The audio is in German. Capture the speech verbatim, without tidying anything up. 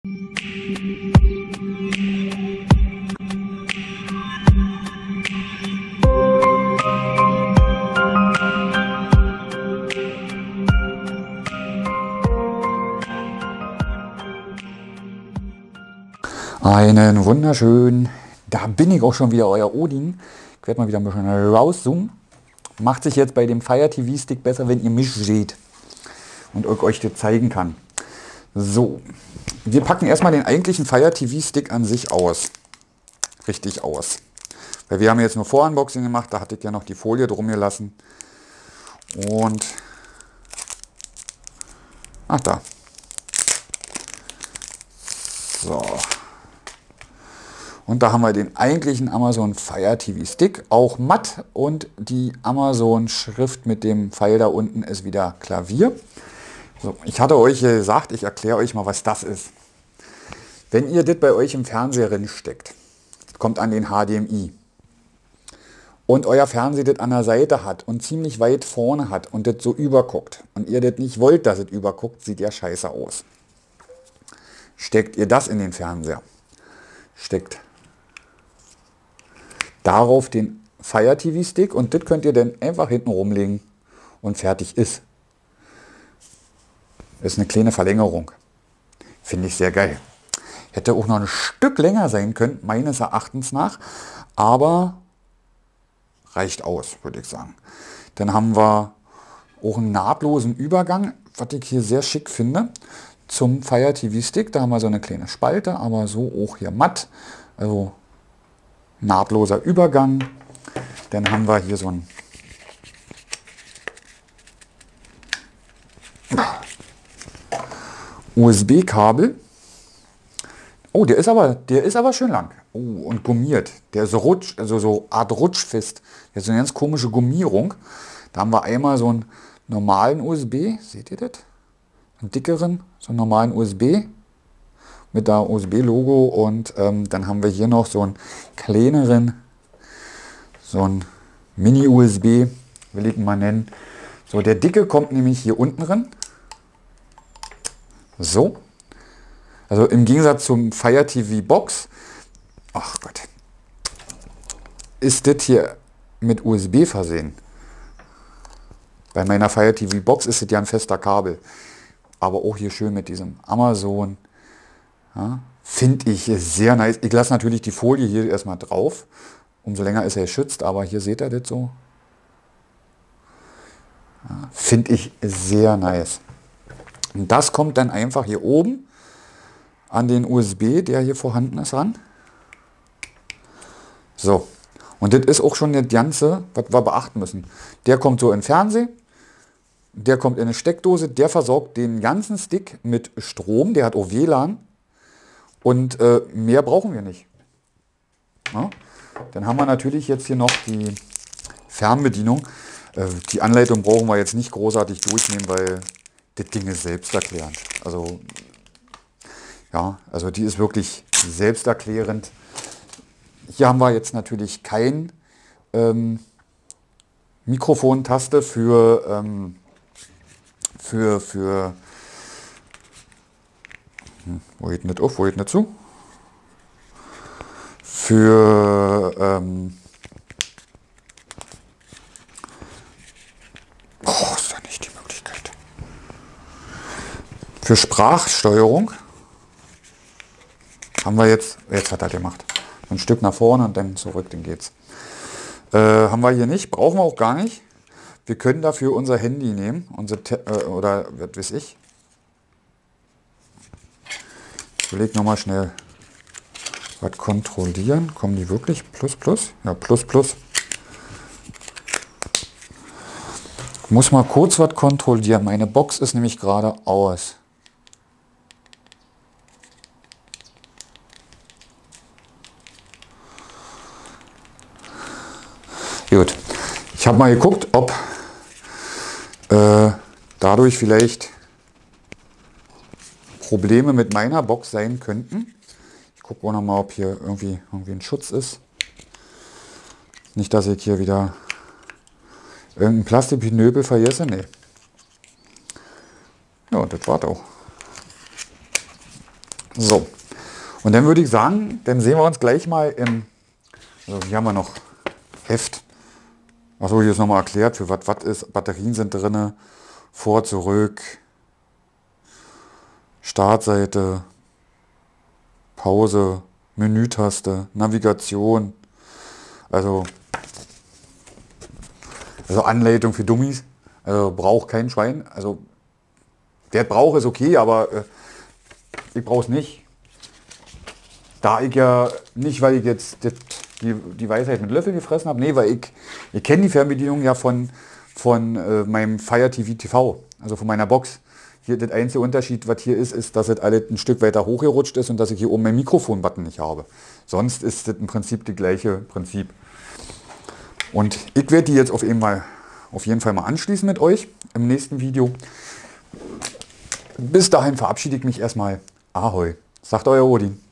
Einen wunderschönen, da bin ich auch schon wieder, euer Odin. Ich werde mal wieder ein bisschen rauszoomen. Macht sich jetzt bei dem Fire T V Stick besser, wenn ihr mich seht und euch das zeigen kann. So, wir packen erstmal den eigentlichen Fire T V Stick an sich aus. Richtig aus. Weil wir haben jetzt nur Vorunboxing gemacht, da hatte ich ja noch die Folie drum gelassen. Und, ach da. So. Und da haben wir den eigentlichen Amazon Fire T V Stick, auch matt, und die Amazon Schrift mit dem Pfeil da unten ist wieder Klavier. So, ich hatte euch gesagt, ich erkläre euch mal, was das ist. Wenn ihr das bei euch im Fernseher drin steckt, kommt an den H D M I, und euer Fernseher das an der Seite hat und ziemlich weit vorne hat und das so überguckt und ihr das nicht wollt, dass es überguckt, sieht ja scheiße aus. Steckt ihr das in den Fernseher, steckt darauf den Fire T V Stick und das könnt ihr dann einfach hinten rumlegen und fertig ist. Ist eine kleine Verlängerung. Finde ich sehr geil. Hätte auch noch ein Stück länger sein können, meines Erachtens nach, aber reicht aus, würde ich sagen. Dann haben wir auch einen nahtlosen Übergang, was ich hier sehr schick finde, zum Fire T V Stick. Da haben wir so eine kleine Spalte, aber so auch hier matt. Also nahtloser Übergang. Dann haben wir hier so ein U S B-Kabel. Oh, der ist aber, der ist aber schön lang. Oh, und gummiert. Der ist so rutsch, also so Art rutschfest. Der ist eine ganz komische Gummierung. Da haben wir einmal so einen normalen U S B. Seht ihr das? Einen dickeren, so einen normalen U S B. Mit der U S B-Logo, und ähm, dann haben wir hier noch so einen kleineren, so einen Mini-U S B, will ich ihn mal nennen. So, der dicke kommt nämlich hier unten drin. So. Also im Gegensatz zum Fire T V Box, ach Gott, ist das hier mit U S B versehen. Bei meiner Fire T V Box ist es ja ein fester Kabel. Aber auch hier schön mit diesem Amazon. Ja, finde ich sehr nice. Ich lasse natürlich die Folie hier erstmal drauf. Umso länger ist er geschützt, aber hier seht ihr das so. Ja, finde ich sehr nice. Und das kommt dann einfach hier oben an den U S B, der hier vorhanden ist, ran. So. Und das ist auch schon das Ganze, was wir beachten müssen. Der kommt so in den Fernseher. Der kommt in eine Steckdose. Der versorgt den ganzen Stick mit Strom. Der hat auch W L A N. Und äh, mehr brauchen wir nicht. Ja? Dann haben wir natürlich jetzt hier noch die Fernbedienung. Äh, die Anleitung brauchen wir jetzt nicht großartig durchnehmen, weil das Ding ist selbsterklärend. Also, ja, also die ist wirklich selbsterklärend. Hier haben wir jetzt natürlich kein ähm, Mikrofontaste für, ähm, für, für Wo geht nicht auf, wo geht nicht zu? Für ähm oh, ist da nicht die Möglichkeit. Für Sprachsteuerung haben wir jetzt, jetzt hat er gemacht, ein Stück nach vorne und dann zurück, dann geht's. Äh, haben wir hier nicht, brauchen wir auch gar nicht. Wir können dafür unser Handy nehmen, unser äh, oder was weiß ich. Ich überlege nochmal schnell, was kontrollieren. Kommen die wirklich? Plus, plus? Ja, plus, plus. Ich muss mal kurz was kontrollieren. Meine Box ist nämlich gerade aus. Gut. Ich habe mal geguckt, ob äh, dadurch vielleicht Probleme mit meiner Box sein könnten. Ich gucke auch noch mal, ob hier irgendwie, irgendwie ein Schutz ist. Nicht, dass ich hier wieder irgendein Plastikpinöbel vergesse. Nee. Ja, das war's auch. So, und dann würde ich sagen, dann sehen wir uns gleich mal im, also hier haben wir noch Heft. Achso, hier ist nochmal erklärt, für was was ist. Batterien sind drin, vor, zurück, Startseite, Pause, Menütaste, Navigation, also, also Anleitung für Dummies, also braucht kein Schwein, also der braucht ist okay, aber äh, ich brauche es nicht. Da ich ja nicht, weil ich jetzt das, die, die Weisheit mit Löffel gefressen habe, nee, weil ich, ich kenne die Fernbedienung ja von, von äh, meinem Fire T V T V, also von meiner Box. Hier der einzige Unterschied, was hier ist, ist, dass es alles ein Stück weiter hochgerutscht ist und dass ich hier oben meinen Mikrofon-Button nicht habe. Sonst ist das im Prinzip das gleiche Prinzip. Und ich werde die jetzt auf jeden Fall, auf jeden Fall mal anschließen mit euch im nächsten Video. Bis dahin verabschiede ich mich erstmal. Ahoi, sagt euer Odin.